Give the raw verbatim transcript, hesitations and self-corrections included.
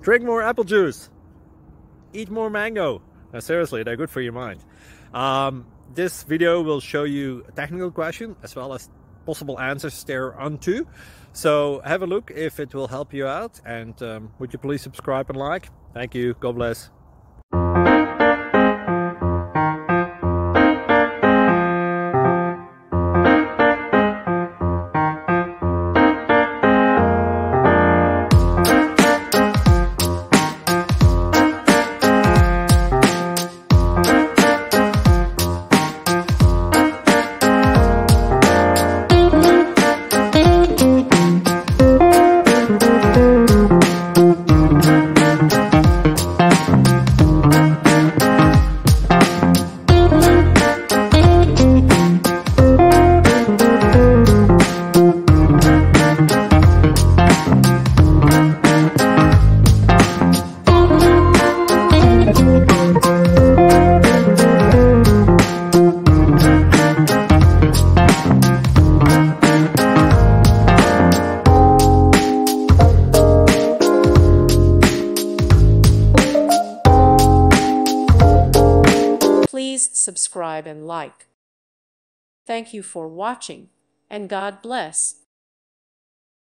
Drink more apple juice. Eat more mango. Now, seriously, they're good for your mind. Um, this video will show you a technical question as well as possible answers thereunto. So have a look if it will help you out, and um, would you please subscribe and like? Thank you. God bless. Please subscribe and like. Thank you for watching, and God bless.